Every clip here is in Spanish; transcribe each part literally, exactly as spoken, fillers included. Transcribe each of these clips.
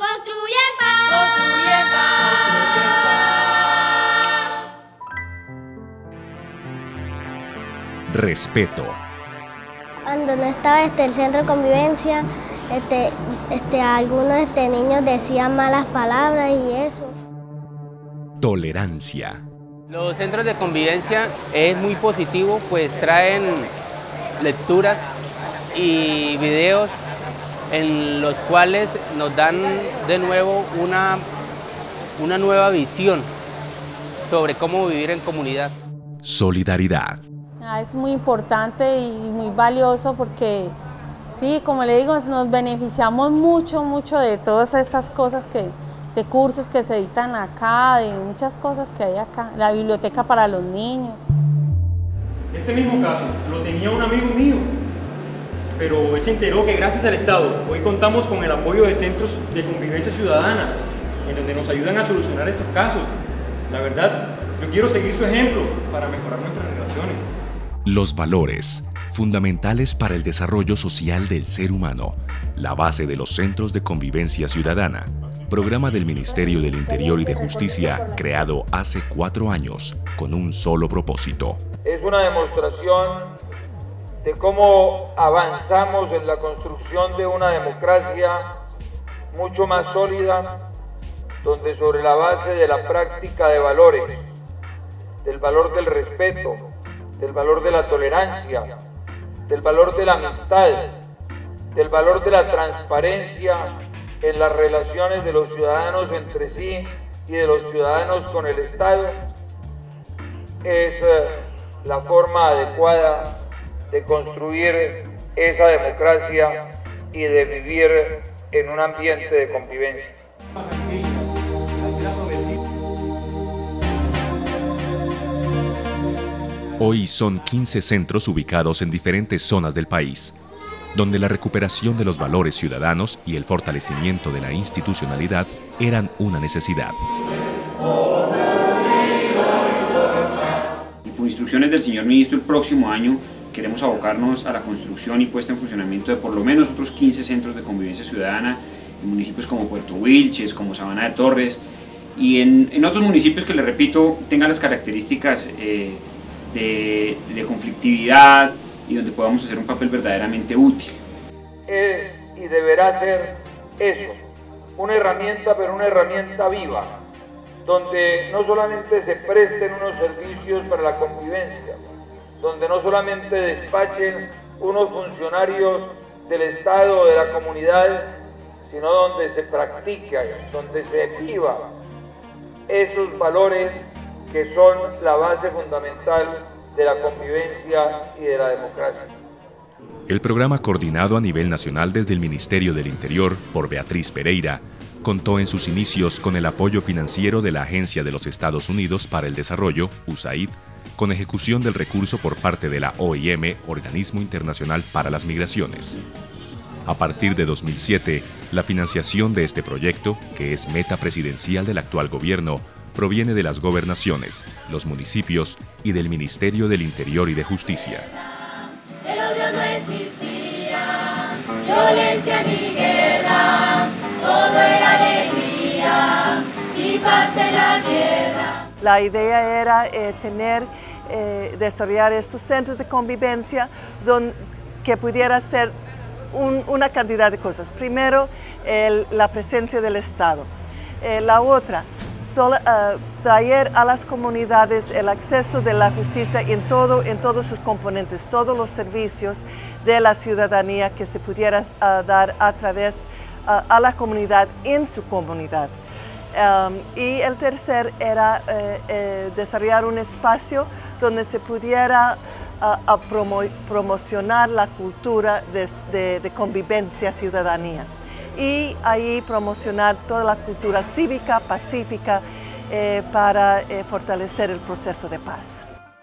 Construyen paz. Construyen paz. Respeto. Cuando no estaba este, el centro de convivencia, este, este, algunos este, niños decían malas palabras y eso. Tolerancia. Los centros de convivencia es muy positivo, pues traen lecturas y videos en los cuales nos dan de nuevo una, una nueva visión sobre cómo vivir en comunidad. Solidaridad. Es muy importante y muy valioso porque, sí, como le digo, nos beneficiamos mucho, mucho de todas estas cosas, que, de cursos que se editan acá, de muchas cosas que hay acá, la biblioteca para los niños. Este mismo caso lo tenía un amigo mío, pero él se enteró que gracias al Estado hoy contamos con el apoyo de centros de convivencia ciudadana, en donde nos ayudan a solucionar estos casos. La verdad, yo quiero seguir su ejemplo para mejorar nuestras relaciones. Los valores, fundamentales para el desarrollo social del ser humano, la base de los centros de convivencia ciudadana, programa del Ministerio del Interior y de Justicia creado hace cuatro años con un solo propósito. Es una demostración de cómo avanzamos en la construcción de una democracia mucho más sólida, donde sobre la base de la práctica de valores, del valor del respeto, del valor de la tolerancia, del valor de la amistad, del valor de la transparencia en las relaciones de los ciudadanos entre sí y de los ciudadanos con el Estado, es la forma adecuada de construir esa democracia y de vivir en un ambiente de convivencia. Hoy son quince centros ubicados en diferentes zonas del país, donde la recuperación de los valores ciudadanos y el fortalecimiento de la institucionalidad eran una necesidad. Y por instrucciones del señor ministro, el próximo año queremos abocarnos a la construcción y puesta en funcionamiento de por lo menos otros quince centros de convivencia ciudadana en municipios como Puerto Wilches, como Sabana de Torres y en, en otros municipios que, les repito, tengan las características eh, de, de conflictividad y donde podamos hacer un papel verdaderamente útil. Es y deberá ser eso, una herramienta, pero una herramienta viva, donde no solamente se presten unos servicios para la convivencia, donde no solamente despachen unos funcionarios del Estado o de la comunidad, sino donde se practica, donde se viva esos valores que son la base fundamental de la convivencia y de la democracia. El programa, coordinado a nivel nacional desde el Ministerio del Interior por Beatriz Pereira, contó en sus inicios con el apoyo financiero de la Agencia de los Estados Unidos para el Desarrollo, U S A I D, con ejecución del recurso por parte de la O I M, Organismo Internacional para las Migraciones. A partir de dos mil siete, la financiación de este proyecto, que es meta presidencial del actual gobierno, proviene de las gobernaciones, los municipios y del Ministerio del Interior y de Justicia. El odio no existía, violencia ni guerra, todo era alegría y paz en la tierra. La idea era eh, tener, eh, desarrollar estos centros de convivencia donde, que pudiera ser un, una cantidad de cosas. Primero, el, la presencia del Estado. Eh, la otra, Solo, uh, traer a las comunidades el acceso de la justicia en, todo, en todos sus componentes, todos los servicios de la ciudadanía que se pudiera uh, dar a través uh, a la comunidad en su comunidad. Um, y el tercer era uh, uh, desarrollar un espacio donde se pudiera uh, a promo promocionar la cultura de, de, de convivencia ciudadanía. Y ahí promocionar toda la cultura cívica, pacífica, eh, para eh, fortalecer el proceso de paz.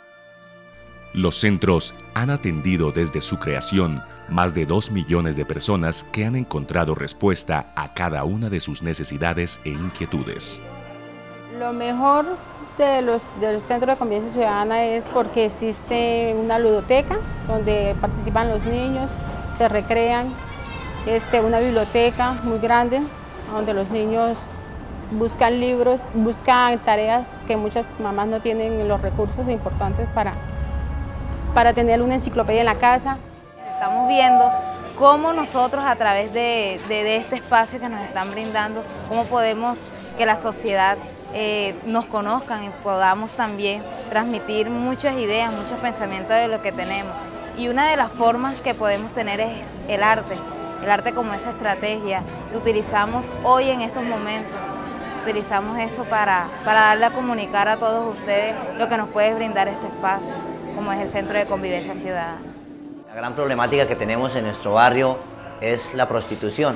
Los centros han atendido desde su creación más de dos millones de personas que han encontrado respuesta a cada una de sus necesidades e inquietudes. Lo mejor de los, del Centro de Convivencia Ciudadana es porque existe una ludoteca donde participan los niños, se recrean. Este, una biblioteca muy grande donde los niños buscan libros, buscan tareas que muchas mamás no tienen los recursos importantes para, para tener una enciclopedia en la casa. Estamos viendo cómo nosotros a través de, de, de este espacio que nos están brindando, cómo podemos que la sociedad eh, nos conozcan y podamos también transmitir muchas ideas, muchos pensamientos de lo que tenemos. Y una de las formas que podemos tener es el arte, el arte como esa estrategia que utilizamos hoy en estos momentos. Utilizamos esto para, para darle a comunicar a todos ustedes lo que nos puede brindar este espacio, como es el Centro de Convivencia Ciudadana. La gran problemática que tenemos en nuestro barrio es la prostitución.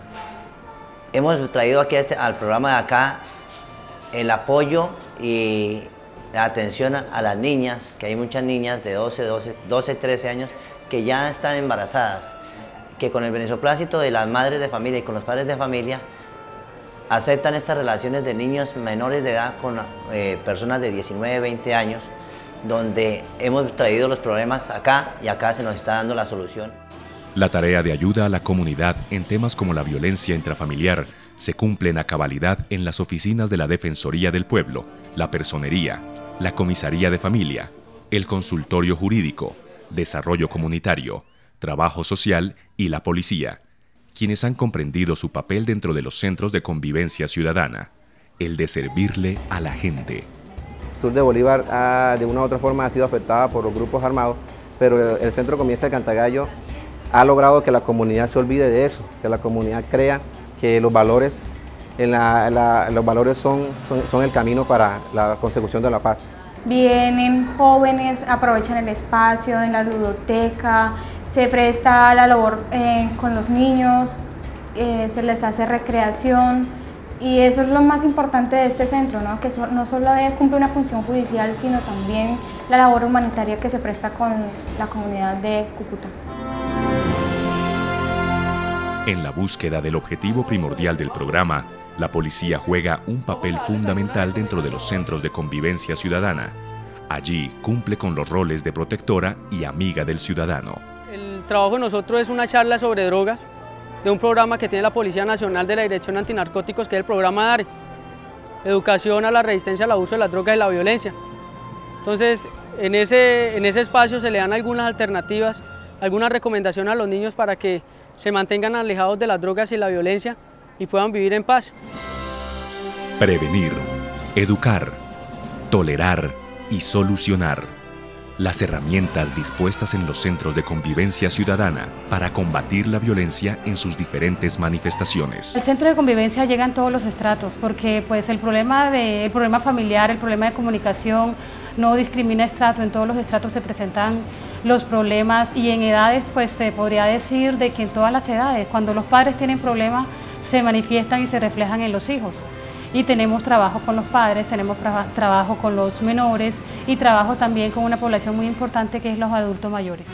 Hemos traído aquí a este, al programa de acá el apoyo y la atención a, a las niñas, que hay muchas niñas de doce, doce, doce, trece años que ya están embarazadas, que con el beneplácito de las madres de familia y con los padres de familia aceptan estas relaciones de niños menores de edad con eh, personas de diecinueve, veinte años, donde hemos traído los problemas acá y acá se nos está dando la solución. La tarea de ayuda a la comunidad en temas como la violencia intrafamiliar se cumplen a cabalidad en las oficinas de la Defensoría del Pueblo, la Personería, la Comisaría de Familia, el Consultorio Jurídico, Desarrollo Comunitario, Trabajo Social y la Policía, quienes han comprendido su papel dentro de los centros de convivencia ciudadana, el de servirle a la gente. El sur de Bolívar ha, de una u otra forma ha sido afectada por los grupos armados, pero el Centro de Convivencia de Cantagallo ha logrado que la comunidad se olvide de eso, que la comunidad crea que los valores, en la, la, los valores son, son, son el camino para la consecución de la paz. Vienen jóvenes, aprovechan el espacio en la ludoteca, se presta la labor eh, con los niños, eh, se les hace recreación y eso es lo más importante de este centro, ¿no? Que so, no solo cumple una función judicial, sino también la labor humanitaria que se presta con la comunidad de Cúcuta. En la búsqueda del objetivo primordial del programa, la policía juega un papel fundamental dentro de los centros de convivencia ciudadana. Allí cumple con los roles de protectora y amiga del ciudadano. El trabajo de nosotros es una charla sobre drogas de un programa que tiene la Policía Nacional de la Dirección Antinarcóticos, que es el programa DARE, Educación a la Resistencia al Abuso de las Drogas y la Violencia. Entonces, en ese, en ese espacio se le dan algunas alternativas, algunas recomendaciones a los niños para que se mantengan alejados de las drogas y la violencia y puedan vivir en paz. Prevenir, educar, tolerar y solucionar. Las herramientas dispuestas en los centros de convivencia ciudadana para combatir la violencia en sus diferentes manifestaciones. El centro de convivencia llega en todos los estratos porque pues, el, problema de, el problema familiar, el problema de comunicación no discrimina estrato, en todos los estratos se presentan los problemas y en edades pues se podría decir de que en todas las edades, cuando los padres tienen problemas se manifiestan y se reflejan en los hijos. Y tenemos trabajo con los padres, tenemos tra trabajo con los menores y trabajo también con una población muy importante que es los adultos mayores.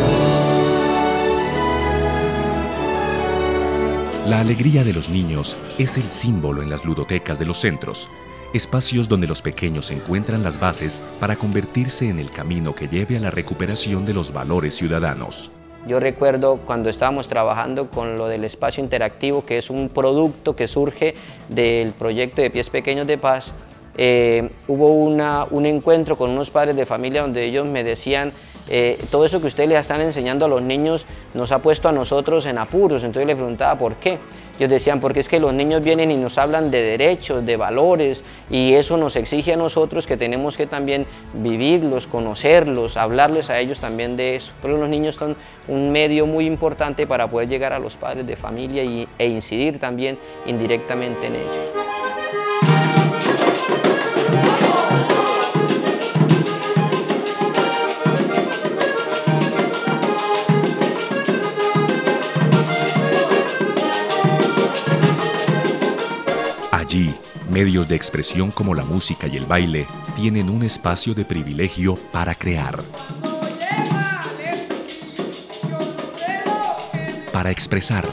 La alegría de los niños es el símbolo en las ludotecas de los centros, espacios donde los pequeños encuentran las bases para convertirse en el camino que lleve a la recuperación de los valores ciudadanos. Yo recuerdo cuando estábamos trabajando con lo del espacio interactivo, que es un producto que surge del proyecto de Pies Pequeños de Paz, eh, hubo una, un encuentro con unos padres de familia donde ellos me decían eh, todo eso que ustedes les están enseñando a los niños nos ha puesto a nosotros en apuros. Entonces les preguntaba por qué. Ellos decían, porque es que los niños vienen y nos hablan de derechos, de valores, y eso nos exige a nosotros que tenemos que también vivirlos, conocerlos, hablarles a ellos también de eso. Pero los niños son un medio muy importante para poder llegar a los padres de familia y, e incidir también indirectamente en ellos. Allí, medios de expresión como la música y el baile tienen un espacio de privilegio para crear, para expresar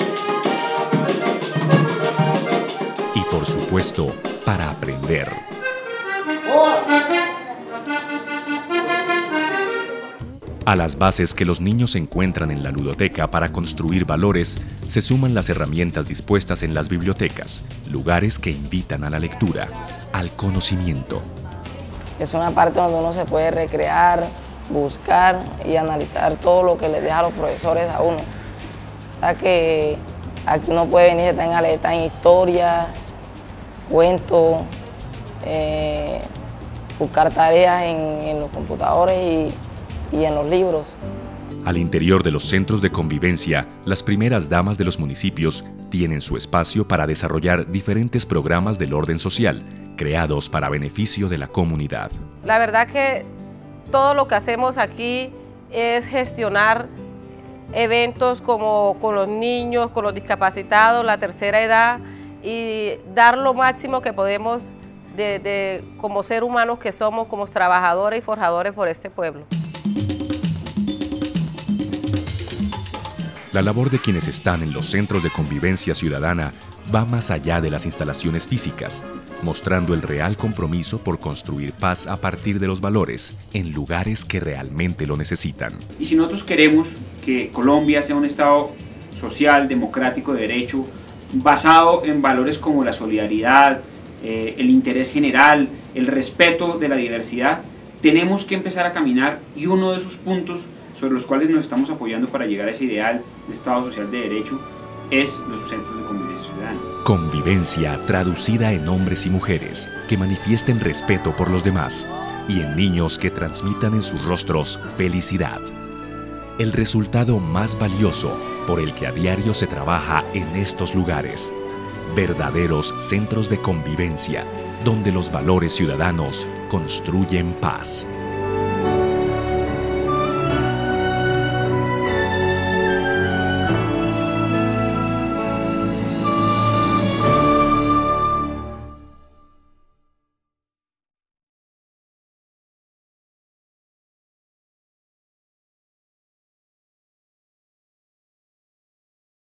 y, por supuesto, para aprender. A las bases que los niños encuentran en la ludoteca para construir valores, se suman las herramientas dispuestas en las bibliotecas, lugares que invitan a la lectura, al conocimiento. Es una parte donde uno se puede recrear, buscar y analizar todo lo que les deja a los profesores a uno. O sea que aquí uno puede venir y se tenga letra en historia, cuentos, eh, buscar tareas en, en los computadores y y en los libros. Al interior de los centros de convivencia, las primeras damas de los municipios tienen su espacio para desarrollar diferentes programas del orden social, creados para beneficio de la comunidad. La verdad que todo lo que hacemos aquí es gestionar eventos como con los niños, con los discapacitados, la tercera edad, y dar lo máximo que podemos de, de, como ser humanos que somos, como trabajadores y forjadores por este pueblo. La labor de quienes están en los centros de convivencia ciudadana va más allá de las instalaciones físicas, mostrando el real compromiso por construir paz a partir de los valores en lugares que realmente lo necesitan. Y si nosotros queremos que Colombia sea un Estado social, democrático, de derecho, basado en valores como la solidaridad, eh, el interés general, el respeto de la diversidad, tenemos que empezar a caminar, y uno de esos puntos sobre los cuales nos estamos apoyando para llegar a ese ideal de Estado social de derecho es los centros de convivencia ciudadana. Convivencia traducida en hombres y mujeres que manifiesten respeto por los demás y en niños que transmitan en sus rostros felicidad. El resultado más valioso por el que a diario se trabaja en estos lugares. Verdaderos centros de convivencia donde los valores ciudadanos construyen paz.